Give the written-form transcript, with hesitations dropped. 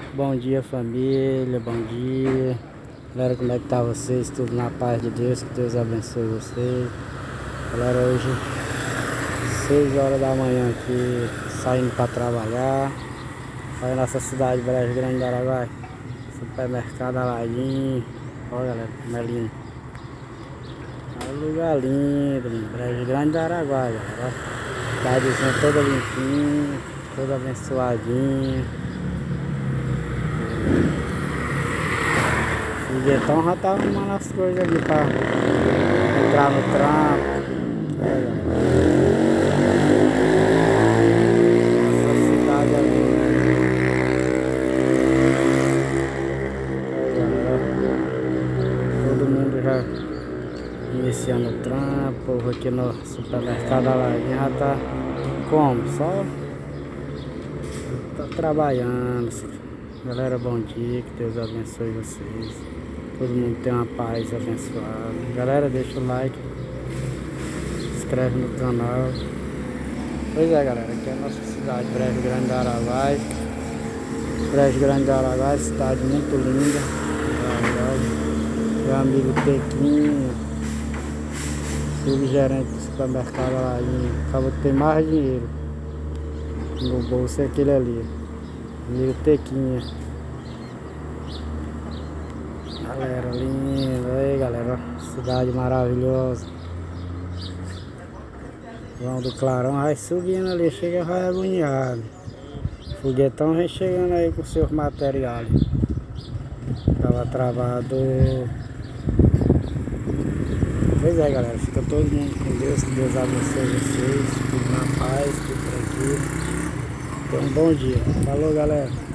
Bom dia, família, bom dia. Galera, como é que tá vocês? Tudo na paz de Deus, que Deus abençoe vocês. Galera, hoje 6 horas da manhã aqui, saindo para trabalhar. Olha a nossa cidade, Brejo Grande do Araguaia. Supermercado Aladim. Olha, galera, como é lindo. Olha o lugar lindo, Brejo Grande do Araguaia, galera. Cidadezinha toda limpinha, toda abençoadinha. O Foguetão já tá arrumando as coisas ali pra entrar no trampo. Essa cidade ali. Todo mundo já iniciando o trampo. O povo aqui no supermercado Aladim já tá como? Só tá trabalhando. Galera, bom dia, que Deus abençoe vocês. Todo mundo tem uma paz abençoada. Galera, deixa o like, se inscreve no canal. Pois é, galera, aqui é a nossa cidade, Brejo Grande do Araguaia. Brejo Grande do Araguaia, cidade muito linda. Meu amigo Tequinho, subgerente do supermercado lá, acaba de ter mais dinheiro no bolso, é aquele ali. Amigo Tequinha. Galera linda, aí galera, cidade maravilhosa. João do Clarão vai subindo ali, chega vai agoniado. Foguetão vem chegando aí com seus materiais. Tava travado. Pois é, galera, fica todo mundo com Deus, que Deus abençoe vocês, tudo na paz, tudo tranquilo. Tenha um bom dia. Falou, galera.